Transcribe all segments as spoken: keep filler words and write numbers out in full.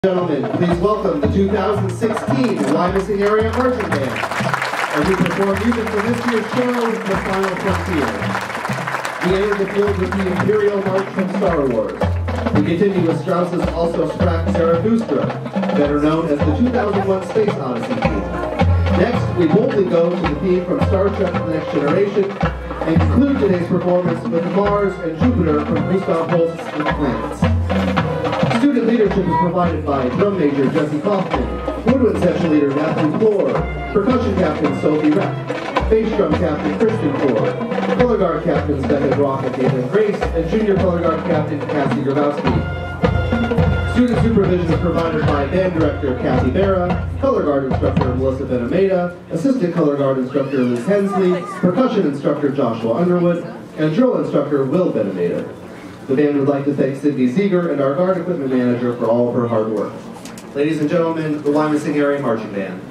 Gentlemen, please welcome the two thousand sixteen Wyomissing Area Marching Band as we perform music for this year's show, The Final Frontier. We entered the field with the Imperial March from Star Wars. We continue with Strauss's Also Sprach Zarathustra, better known as the two thousand one Space Odyssey theme. Next, we boldly go to the theme from Star Trek The Next Generation and conclude today's performance with Mars and Jupiter from Gustav Holst's The Planets. Student leadership is provided by drum major Jesse Kaufman, woodwind section leader Matthew Floor, percussion captain Sophie Reck, bass drum captain Kristen Floor, color guard captains Becca Brock and Caitlin Grace, and junior color guard captain Cassie Grabowski. Student supervision is provided by band director Kathy Barra, color guard instructor Melissa Benameda, assistant color guard instructor Liz Hensley, percussion instructor Joshua Underwood, and drill instructor Will Benameda. The band would like to thank Sydney Ziegler and our guard equipment manager for all of her hard work. Ladies and gentlemen, the Wyomissing Area Marching Band.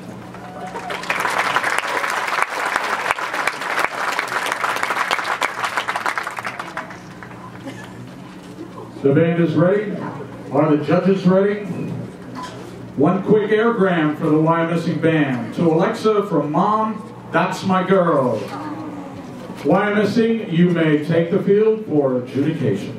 The band is ready. Are the judges ready? One quick airgram for the Wyomissing Band. To Alexa from Mom, That's My Girl. Wyomissing, you may take the field for adjudication.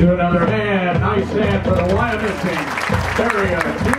to another hand. Nice hand for the Wyomissing Area